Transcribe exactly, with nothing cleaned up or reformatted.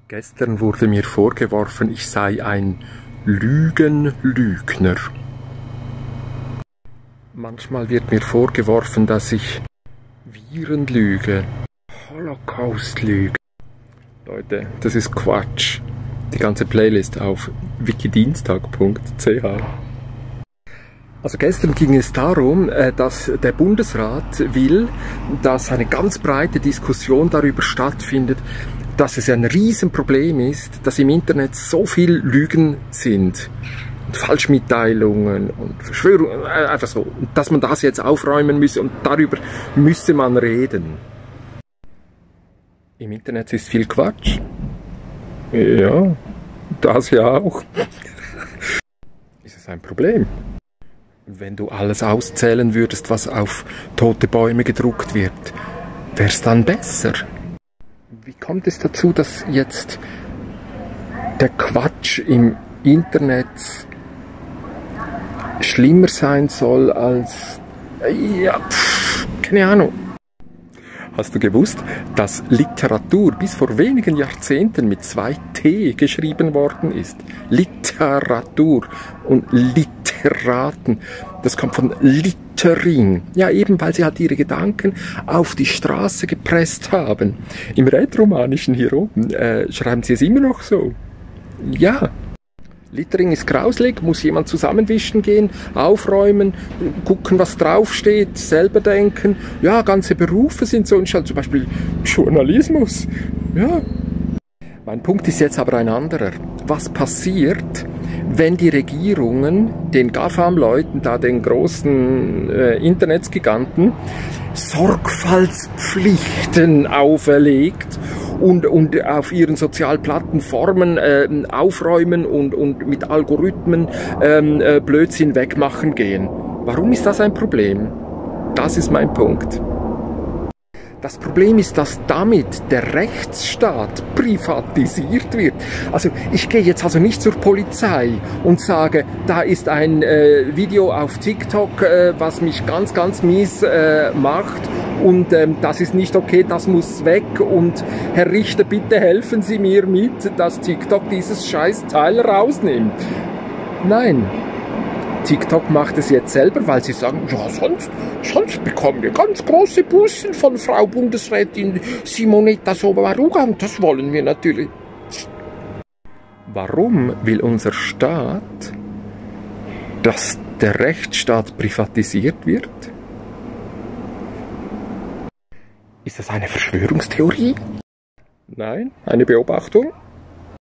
Gestern wurde mir vorgeworfen, ich sei ein Lügenlügner. Manchmal wird mir vorgeworfen, dass ich Viren lüge, Holocaust lüge. Leute, das ist Quatsch. Die ganze Playlist auf wikidienstag punkt c h. Also gestern ging es darum, dass der Bundesrat will, dass eine ganz breite Diskussion darüber stattfindet, dass es ein Riesenproblem ist, dass im Internet so viel Lügen sind und Falschmitteilungen und Verschwörungen, einfach so, dass man das jetzt aufräumen müsse und darüber müsste man reden. Im Internet ist viel Quatsch. Ja, das ja auch. Ist es ein Problem? Wenn du alles auszählen würdest, was auf tote Bäume gedruckt wird, wäre es dann besser? Wie kommt es dazu, dass jetzt der Quatsch im Internet schlimmer sein soll als, ja, pff, keine Ahnung. Hast du gewusst, dass Literatur bis vor wenigen Jahrzehnten mit zwei T geschrieben worden ist? Literatur und Literaten, das kommt von Littering. Ja, eben weil sie halt ihre Gedanken auf die Straße gepresst haben. Im Rätoromanischen hier oben äh, schreiben sie es immer noch so. Ja. Littering ist grauslig, muss jemand zusammenwischen gehen, aufräumen, gucken, was draufsteht, selber denken. Ja, ganze Berufe sind so entstanden, zum Beispiel Journalismus. Ja. Mein Punkt ist jetzt aber ein anderer. Was passiert, wenn die Regierungen den GAFAM-Leuten, da den großen äh, Internetsgiganten, Sorgfaltspflichten auferlegt und, und auf ihren Sozialplattformen äh, aufräumen und, und mit Algorithmen ähm, äh, Blödsinn wegmachen gehen? Warum ist das ein Problem? Das ist mein Punkt. Das Problem ist, dass damit der Rechtsstaat privatisiert wird. Also ich gehe jetzt also nicht zur Polizei und sage, da ist ein äh, Video auf TikTok, äh, was mich ganz, ganz mies äh, macht und ähm, das ist nicht okay, das muss weg und Herr Richter, bitte helfen Sie mir mit, dass TikTok dieses scheiß Teil rausnimmt. Nein. TikTok macht es jetzt selber, weil sie sagen, ja, sonst, sonst bekommen wir ganz große Bussen von Frau Bundesrätin Simonetta Sommaruga und das wollen wir natürlich. Warum will unser Staat, dass der Rechtsstaat privatisiert wird? Ist das eine Verschwörungstheorie? Nein, eine Beobachtung?